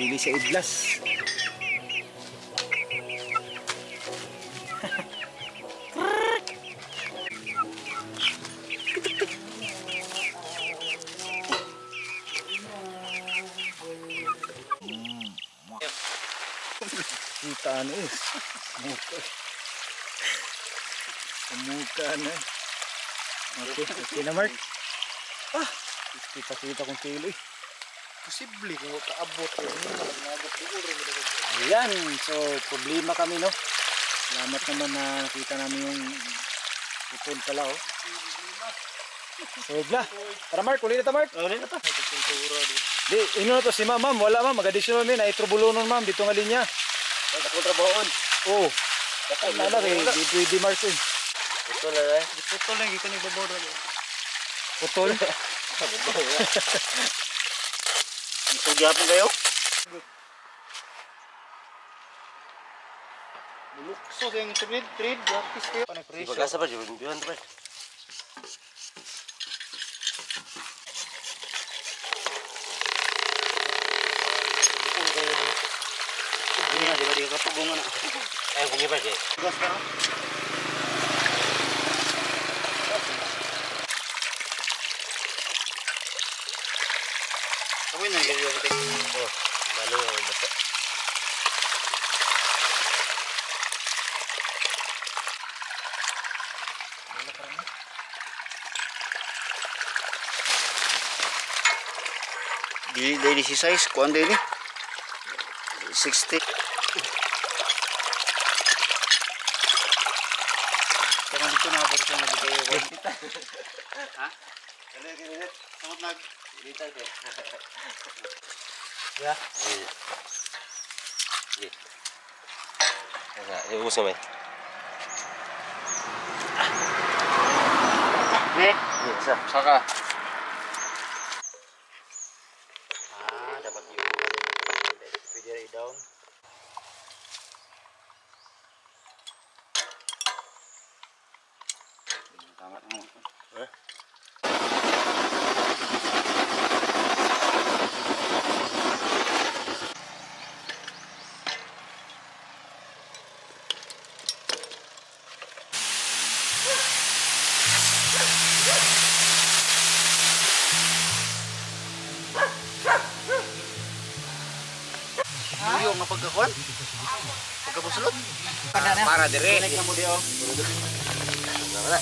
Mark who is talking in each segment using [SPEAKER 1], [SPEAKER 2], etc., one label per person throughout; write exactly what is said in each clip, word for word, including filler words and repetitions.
[SPEAKER 1] dili sa idlas. Kita ano eh, muka. Muka na. Okay, okay na Mark. Ah, kita-kita kong kilo eh.
[SPEAKER 2] Posible kung kaabot ko yun. Nagabot siguro.
[SPEAKER 1] Ayan, so problema kami no. Salamat naman na nakita namin yung putol pala oh. So bla, tara Mark, uli na ta Mark.
[SPEAKER 2] Uli na ta.
[SPEAKER 1] Di, ino na to si ma'am, ma'am, wala ma'am, mag-additional min, ay trubulunon ma'am, dito nga linya.
[SPEAKER 2] Ay, ako trabahoon.
[SPEAKER 1] Oo. Baka na kay pwede Mark eh.
[SPEAKER 2] Putol na eh. Putol na, kita nagbabaw na eh.
[SPEAKER 1] Putol?
[SPEAKER 2] Ito gyapon kayo? Bulukso sa yung trade, trade, gratis kayo. Ano yung presyo?
[SPEAKER 3] Pagkasa pa, bihan pa. Hindi na, di ba di ka kapugungan na? Ayaw bungi pa, Jay.
[SPEAKER 2] Gas ka na? Kami na, ganyan yung tek.
[SPEAKER 3] Oh, lalo yung basa.
[SPEAKER 2] Di, di si size, kuan din eh. sixty. Kaya dito na ako siya nabito yung kita. Ha? Kaya kaya samot nag.
[SPEAKER 3] Dito deh.
[SPEAKER 2] Ya.
[SPEAKER 3] Iya. Nah, ini usah bay.
[SPEAKER 2] Nih,
[SPEAKER 3] Iya,
[SPEAKER 2] saka.
[SPEAKER 3] Ah, dapat yung video down.
[SPEAKER 2] Tama mo.
[SPEAKER 3] Eh?
[SPEAKER 2] Iyo nga pagkakuan? Pagkabuslot?
[SPEAKER 3] Para dire.
[SPEAKER 2] Connect na mo di oh.
[SPEAKER 3] Wala.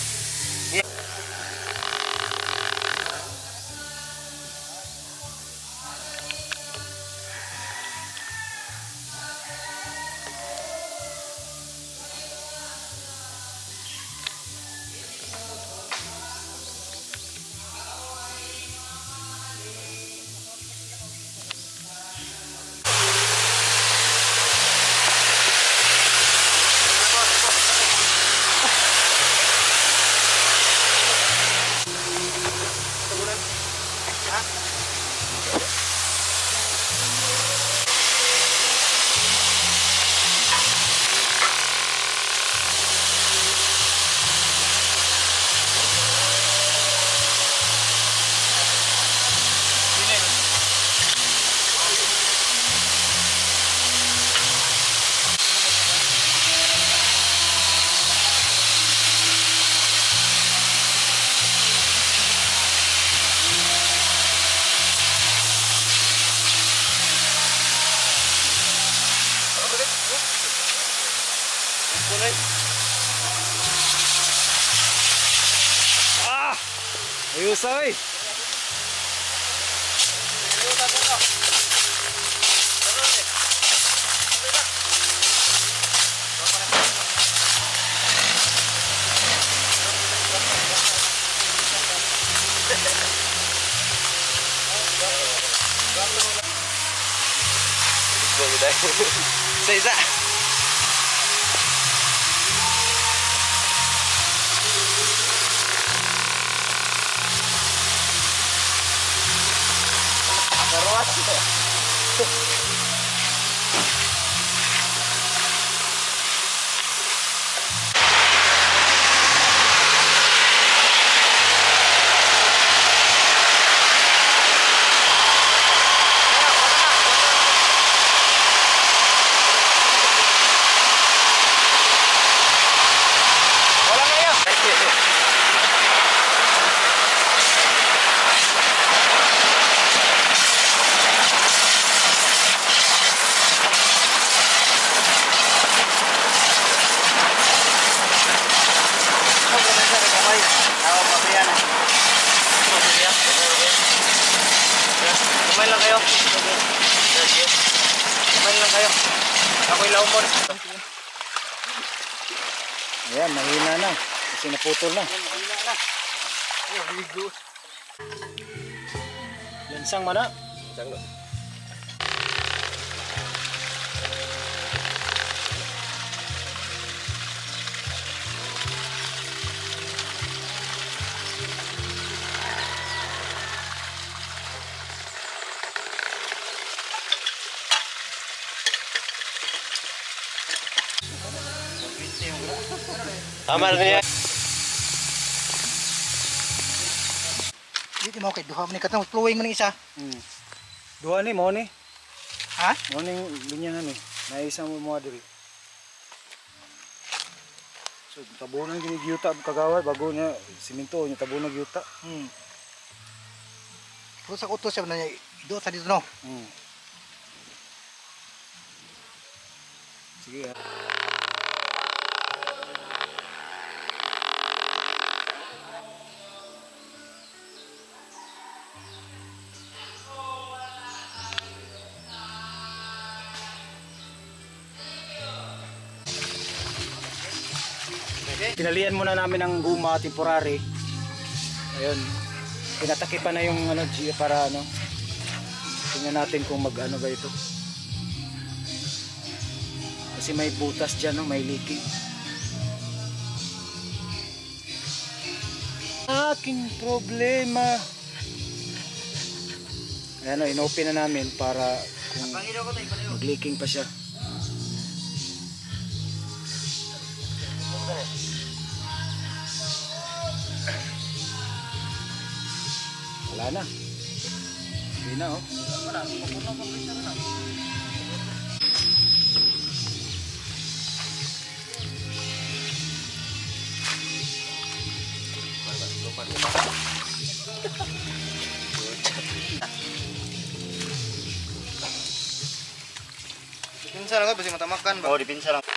[SPEAKER 1] Ah! Ayos ay!
[SPEAKER 3] Sa isa.
[SPEAKER 2] umon.
[SPEAKER 1] Ayan, mahina na. Kasi naputol na.
[SPEAKER 3] Mahina na.
[SPEAKER 2] Oh, ligo.
[SPEAKER 1] Lansang mana.
[SPEAKER 2] Tanggo.
[SPEAKER 3] Tama na niya.
[SPEAKER 2] Dito mo kay duha man ni katong flowing man isa.
[SPEAKER 1] Hmm. Dua ni, mo ni.
[SPEAKER 2] Ha?
[SPEAKER 1] Mo ni linyahan ni. Naisa mo mo diri. So, tabunan gini gyuta kagawad bago niya siminto niya tabunan gyuta.
[SPEAKER 2] Hmm. Pero sa utos siya na niya do sa dito no.
[SPEAKER 1] Hmm. Sige. ah. Tinalian muna namin ng guma temporary. Ayun. Pinatakipan na yung ano G para ano. Tingnan natin kung mag-ano ba ito. Kasi may butas diyan, no, may leaking. Aking problema. Ayan o, inopen na namin para kung mag-leaking pa siya. Wala na. Hindi na oh.
[SPEAKER 2] Pinsa lang ba si matamakan ba?
[SPEAKER 3] Oh, dipinsa lang.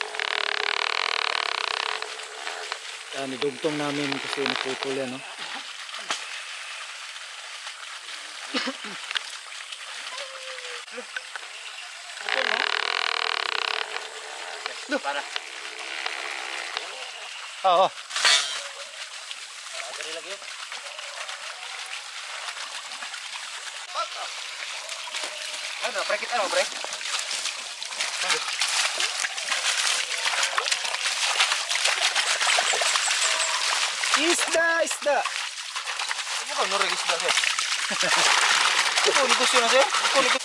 [SPEAKER 1] Yan, idugtong namin kasi naputol yan, no?
[SPEAKER 3] Duh, para.
[SPEAKER 2] Oo.
[SPEAKER 3] Dari lagi yun.
[SPEAKER 2] Ano, pre kita ano, pre?
[SPEAKER 1] Isda! Isda!
[SPEAKER 2] Ano ka no register sir? Ito negosyo na sir? Ito negosyo.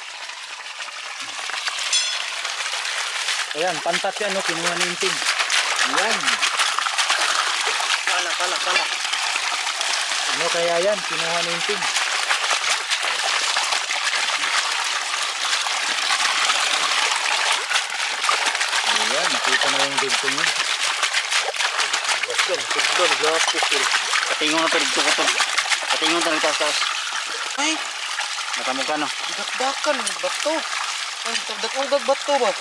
[SPEAKER 1] Ayan, pantat yan, no? Kinuha ni Inting. Ayan.
[SPEAKER 3] Pala, pala, pala.
[SPEAKER 1] Ano kaya yan? Kinuha ni Inting. Ayan, nakita na yung dugtong yun.
[SPEAKER 3] Katingon na to dito ko to. Katingon na taas taas.
[SPEAKER 2] Ay,
[SPEAKER 3] Matamo ka no.
[SPEAKER 2] dakdakan bato. Ang dakdag bato ba?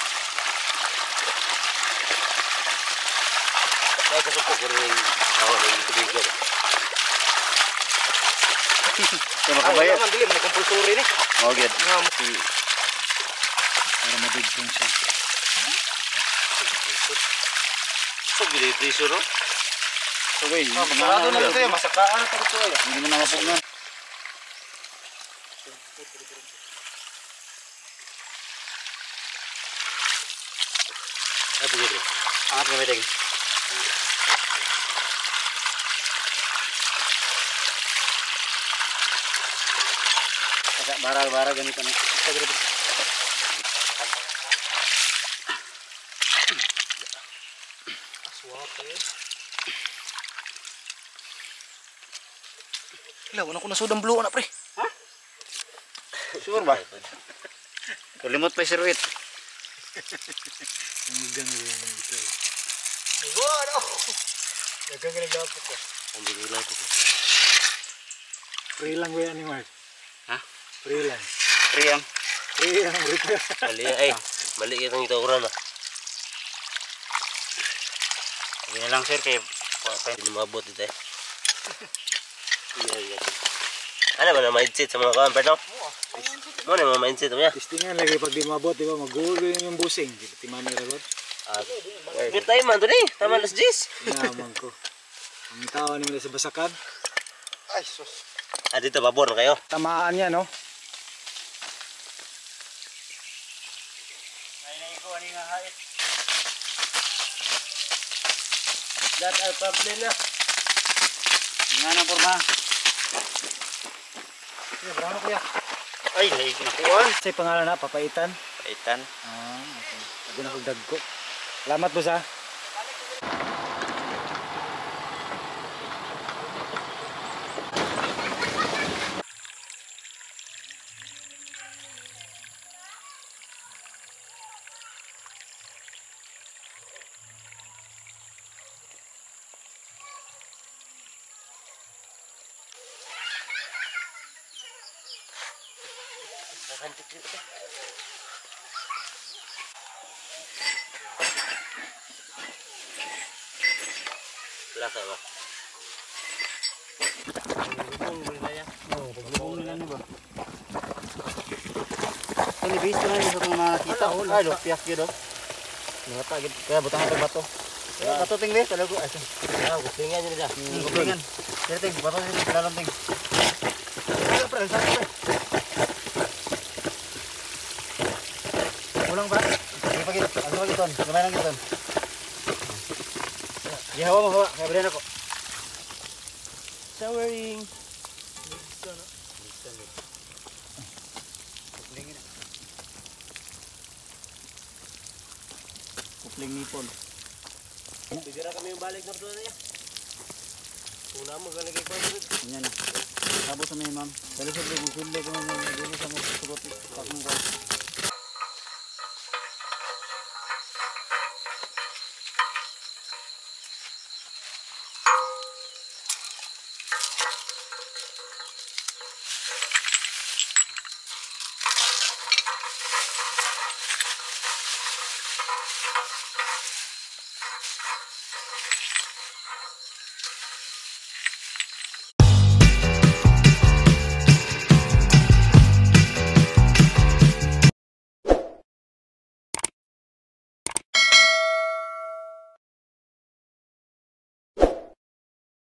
[SPEAKER 3] Kaya kasuko ko rin. Ako rin tubig ka ba. Kaya makabayad.
[SPEAKER 2] Man dili man compulsory ni.
[SPEAKER 3] Oh, good.
[SPEAKER 1] Para madugtong siya.
[SPEAKER 3] So, gili priso no? So, wait.
[SPEAKER 2] Masarado na ito, masakaan na ito ay.
[SPEAKER 3] Hindi mo na mapunan. Ay, pagkiri. Angat mo meeting. Kasa baral-baral ganito na.
[SPEAKER 2] Ilaw, ano ko na sudang blue na pre?
[SPEAKER 3] Ha? Sure ba? Kalimot pa si Ruit.
[SPEAKER 1] Ang gano'n yung ito.
[SPEAKER 2] Diba, ano? Nagang naglapo ko.
[SPEAKER 3] Ang bigila po ko.
[SPEAKER 1] Free lang ba yan ni Mark?
[SPEAKER 3] Ha?
[SPEAKER 1] Free lang.
[SPEAKER 3] Priyam.
[SPEAKER 1] Free lang. Repair.
[SPEAKER 3] Mali ay. Mali itong itaura na. Hindi na lang sir kay pa hindi mabot ito eh. Iya iya. Ano ba na mindset sa mga kawan, no? Mo na mga mindset mo ya.
[SPEAKER 1] Testingan lagi pag di mabot, di ba? Mag-gulo yung busing. Di ba timan nila ko?
[SPEAKER 3] Good time man to ni. Tama alas diyes.
[SPEAKER 1] Naman ko. Ang tao ni nila sa basakan.
[SPEAKER 2] Ay, sus.
[SPEAKER 3] Ah, dito babor na kayo.
[SPEAKER 1] Tamaan niya, no?
[SPEAKER 3] That ay problem na.
[SPEAKER 2] Nga na porma.
[SPEAKER 1] Sige, brano kuya.
[SPEAKER 2] Ay, hay nakuan.
[SPEAKER 1] Sa pangalan na, papaitan.
[SPEAKER 2] Paitan.
[SPEAKER 1] Ah, okay. Sabi na kong dagko. Salamat boss ha.
[SPEAKER 3] Lasa ba?
[SPEAKER 2] Pagbuong nila ni ba? Kani base na yun sa itong nakita. Ay, lupiak yun o.
[SPEAKER 1] Mga tagit. Kaya butang ito bato.
[SPEAKER 2] Kaya bato ting base, talago. Ay,
[SPEAKER 3] Ah, gupingan niyo na.
[SPEAKER 2] kupingan. Kaya ting, bato ting, kilalang ting. Ay, pre, saan pre? Kulang ba? Sige pagit, ano pagit ton? Gamay lang giton. Di hawa mo hawa, kaya balian ako.
[SPEAKER 3] Showering.
[SPEAKER 2] Kupling nipon.
[SPEAKER 3] Sige na kami yung balik na doon niya. Una mo galagay ko.
[SPEAKER 2] Yan na. Sabot sa may ma'am. Dali sa bling, kung sundin ko naman, dali sa mga sugot.